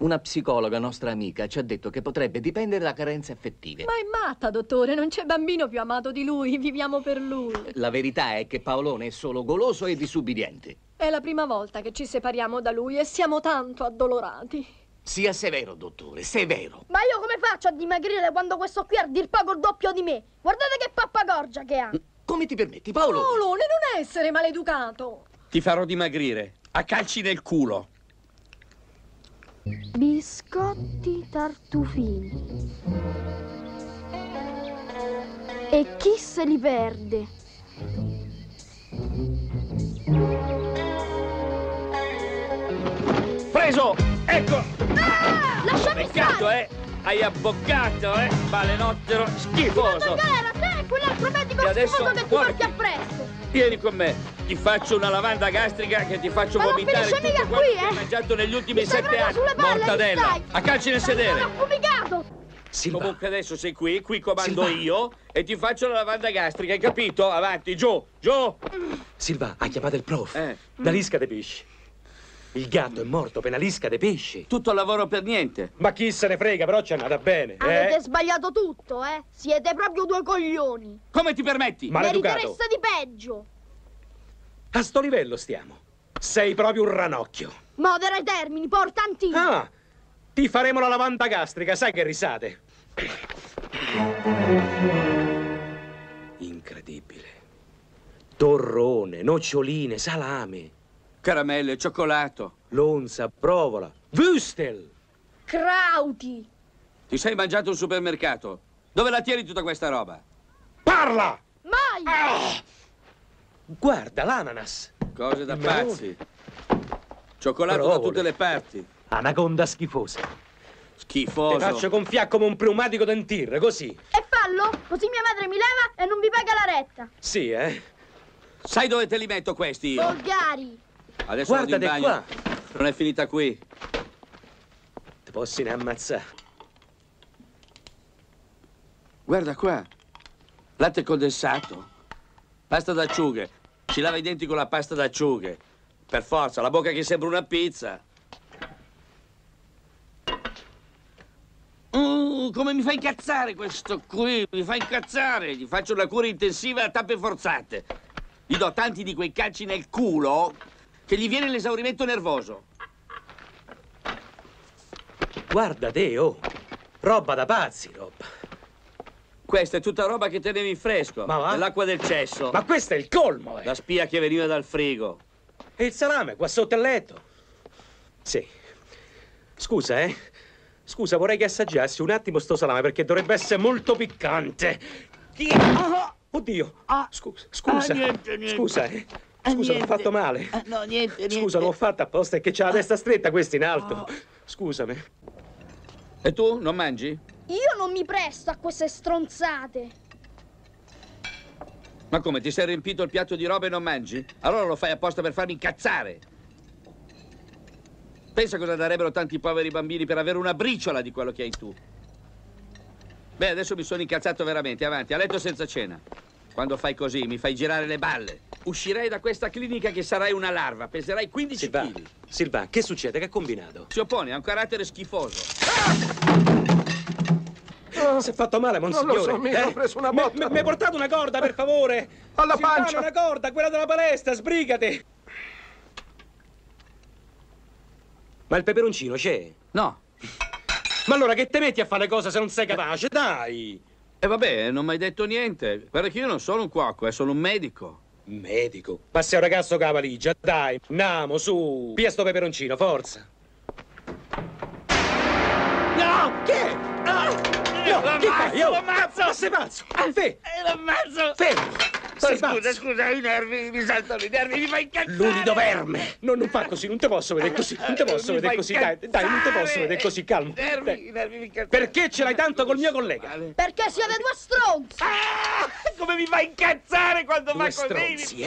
Una psicologa nostra amica ci ha detto che potrebbe dipendere da carenze affettive. Ma è matta, dottore, non c'è bambino più amato di lui, viviamo per lui. La verità è che Paolone è solo goloso e disubbidiente. È la prima volta che ci separiamo da lui e siamo tanto addolorati. Sia severo, dottore, severo. Ma io come faccio a dimagrire quando questo qui ha a dir poco il doppio di me? Guardate che pappagorgia che ha. Come ti permetti, Paolone? Paolone, non essere maleducato. Ti farò dimagrire, a calci nel culo. Biscotti tartufini. E chi se li perde? Preso! Ecco! Ah! Lasciami Peccato, stare! Hai abboccato, Balenottero schifoso! Galera, te e quell'altro medico E adesso schifoso che ti muoviti. porti appresso! Vieni con me, ti faccio una lavanda gastrica che ti faccio Ma non vomitare finisce tutto mica quello qui, che hai mangiato negli ultimi Mi stai 7 proprio anni. sulle palle, Mortadella, mi stai. a calci nel sedere. Sono affumicato! Silva. Comunque adesso sei qui comando Silva. io e ti faccio la lavanda gastrica, hai capito? Avanti, giù, giù! Silva, ha chiamato il prof. Eh. Penalisca dei pesci. Il gatto è morto, penalisca dei pesci. Tutto il lavoro per niente. Ma chi se ne frega, però ci è andata bene, Avete sbagliato tutto, eh? Siete proprio due coglioni! Come ti permetti? Maleducato. Meritereste di peggio! A sto livello stiamo. Sei proprio un ranocchio. Modera i termini, portantino! Ah, ti faremo la lavanda gastrica, sai che risate. Incredibile. Torrone, noccioline, salame, Caramelle, cioccolato. lonza, provola, würstel. Crauti! Ti sei mangiato un supermercato? Dove la tieni tutta questa roba? Parla! Mai! Guarda, l'ananas. Cose da Il melone. pazzi. Cioccolato da Provole. tutte le parti. Anaconda schifosa. Ti Schifoso. faccio gonfiare come un pneumatico dentir, così. E fallo, così mia madre mi leva e non vi paga la retta! Sì, Sai dove te li metto questi io? Volgari! Adesso vado in Guardate bagno. qua. Non è finita qui. Ti posso ne ammazzare. Guarda qua. Latte condensato. Pasta d'acciughe. Si lava i denti con la pasta d'acciughe. Per forza, la bocca che sembra una pizza. Come mi fa incazzare questo qui? Mi fa incazzare. Gli faccio una cura intensiva a tappe forzate. Gli do tanti di quei calci nel culo che gli viene l'esaurimento nervoso. Guarda te, oh. Roba da pazzi, roba. Questa è tutta roba che tenevi in fresco. Ma va? Nell'acqua del cesso. Ma questo è il colmo, La spia che veniva dal frigo. E il salame qua sotto il letto. Sì. Scusa, Scusa, vorrei che assaggiassi un attimo sto salame perché dovrebbe essere molto piccante. Oddio. Scusa. Niente. Scusa, Scusa, l'ho fatto male. No, niente. Scusa, non l'ho fatta apposta, è che c'ha la testa stretta, questo in alto. Scusami. E tu non mangi? Io non mi presto a queste stronzate! Ma come, ti sei riempito il piatto di roba e non mangi? Allora lo fai apposta per farmi incazzare. Pensa cosa darebbero tanti poveri bambini per avere una briciola di quello che hai tu. Beh, adesso mi sono incazzato veramente. Avanti, a letto senza cena. Quando fai così mi fai girare le balle. Uscirei da questa clinica che sarai una larva. Peserai 15 kg. Silva, che succede? Che ha combinato? Si oppone, ha un carattere schifoso. Si è fatto male, monsignore. Non lo so, mica, ho preso una botta. Mi hai portato una corda, per favore? Alla Silvano, pancia. una corda, quella della palestra, sbrigati. Ma il peperoncino c'è? No. Ma allora che te metti a fare le cose se non sei capace? Dai! E vabbè, non mi hai detto niente. Guarda che io non sono un cuoco, sono un medico. Medico. Ma sei un ragazzo con la valigia, dai. Andiamo, su. Pia sto peperoncino, forza. No! Che? No, che fai? Lo ammazzo! Ma sei pazzo? Lo ammazzo! Fermo! Sei pazzo. Scusa, i nervi, mi saltano i nervi, mi fai incazzare! L'unido verme! No, non fa così, non te posso vedere così, non te posso Mi vedere fai così, dai, non te posso vedere così, calmo. I nervi mi incazzano. Perché ce l'hai tanto col mio collega? Perché siete due stronzi! Come mi fa incazzare quando Due fa così? stronzi,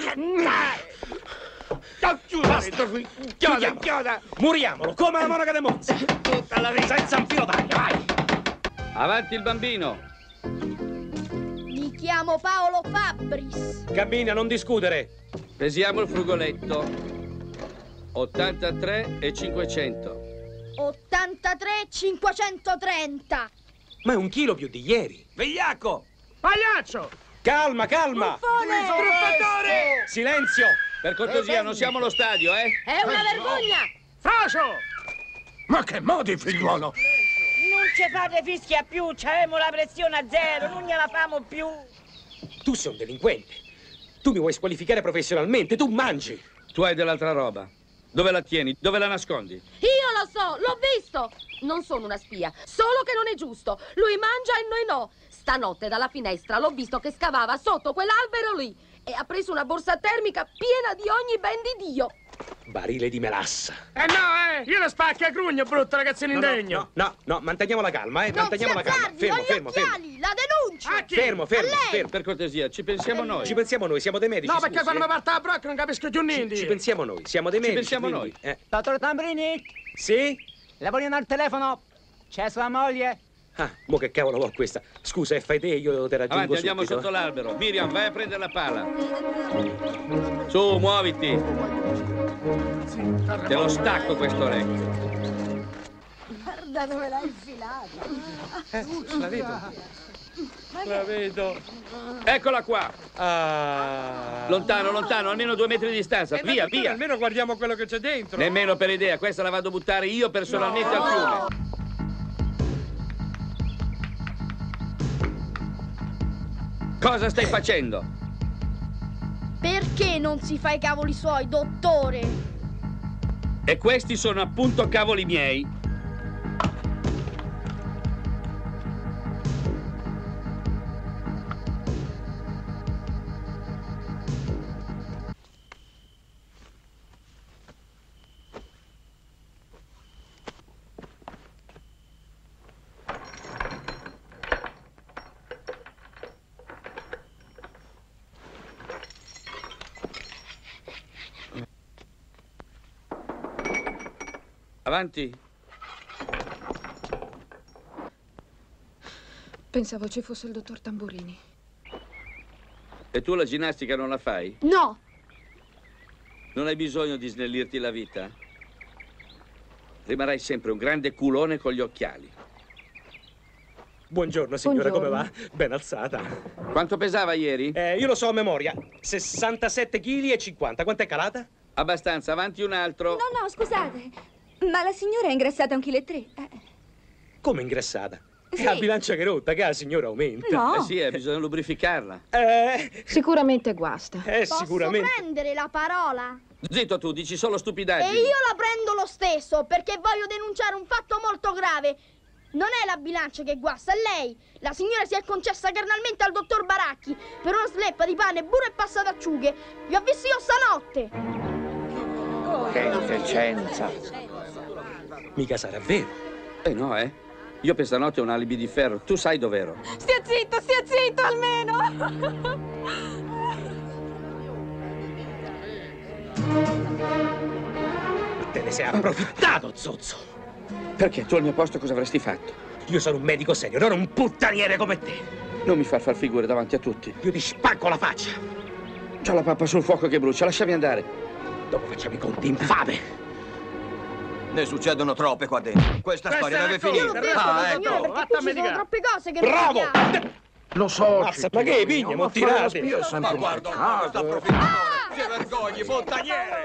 Basta, Chiudiamo. Muriamolo, come la monaca dei Monza. Tutta la vita. Senza un filo d'aglio, vai! Avanti il bambino. Mi chiamo Paolo Fabris. Cammina, non discutere. Pesiamo il frugoletto. 83 e 500. 83,530. Ma è 1 chilo più di ieri. Vigliacco! Pagliaccio! Calma, calma! Truffatore! Silenzio! Per cortesia, non siamo allo stadio, eh? È una vergogna! Frocio! Ma che modi, figliuolo! Non ci fate fischia più, c'avemo la pressione a zero, non gliela famo più. Tu sei un delinquente. Tu mi vuoi squalificare professionalmente, tu mangi. Tu hai dell'altra roba. Dove la tieni? Dove la nascondi? Io lo so, l'ho visto! Non sono una spia, solo che non è giusto. Lui mangia e noi no. Stanotte dalla finestra l'ho visto che scavava sotto quell'albero lì e ha preso una borsa termica piena di ogni ben di Dio. Barile di melassa. No, io la spacchi a grugno, brutto ragazzino indegno. No, manteniamo la calma, Non manteniamo si la calma. azzardi, ho gli occhiali, la denuncio. A chi? Fermo. A lei. Per cortesia, ci pensiamo noi. Ci pensiamo noi, siamo dei medici. No, perché scusi, quando mi parte la brocca non capisco più niente. Ci pensiamo noi, siamo dei medici. pensiamo quindi, Dottor Tambrini, Sì? lavoriamo al telefono. C'è sua moglie. Ah, mo che cavolo vuol questa? Scusa, fai te, io te raggiungo Avanti, andiamo subito. sotto l'albero. Miriam, vai a prendere la pala. Su, muoviti. Te lo stacco questo orecchio. Guarda dove l'hai infilata. La vedo. La vedo. Eccola qua. Ah. Lontano, lontano, almeno 2 metri di distanza. Via, via. Almeno guardiamo quello che c'è dentro. Nemmeno per idea, questa la vado a buttare io personalmente al fiume. Cosa stai facendo? Perché non si fa i cavoli suoi, dottore? E questi sono appunto cavoli miei. Avanti. Pensavo ci fosse il dottor Tamburini. E tu la ginnastica non la fai? No, Non hai bisogno di snellirti la vita? Rimarrai sempre un grande culone con gli occhiali. Buongiorno signora, Buongiorno. come va? Ben alzata. Quanto pesava ieri? Io lo so a memoria. 67 kg e 50. Quant'è calata? Abbastanza, avanti un altro. No, scusate. Ma la signora è ingrassata 1,3 kg. Come ingrassata? Sì. È la bilancia che è rotta, che la signora aumenta. No. Eh sì, bisogna lubrificarla. Sicuramente guasta. posso Sicuramente. prendere la parola? Zitto tu, dici solo E stupidaggini. io la prendo lo stesso, perché voglio denunciare un fatto molto grave. Non è la bilancia che guasta, è lei. La signora si è concessa carnalmente al dottor Baracchi per una sleppa di pane, burro e passad'acciughe. Vi ho visto io stanotte. Che indecenza. Mica sarà vero. No, Io per stanotte ho un alibi di ferro. Tu sai dov'ero. Stia zitto almeno! Te ne sei approfittato, zozzo. Perché tu al mio posto cosa avresti fatto? Io sono un medico serio, non un puttaniere come te. Non mi far figure davanti a tutti. Io ti spacco la faccia. C'ho la pappa sul fuoco che brucia, lasciami andare. Dopo facciamo i conti, infame. Ne succedono troppe qua dentro. Questa storia deve Io finire. l'ho detto, signora, ecco. perché qui vattene ci sono mica. troppe cose che non Bravo! capiamo. Lo so. Mazza, ma che pigna, mo tirate. Io sempre Ma guarda, sta approfittando. Si vergogni, fontaniere!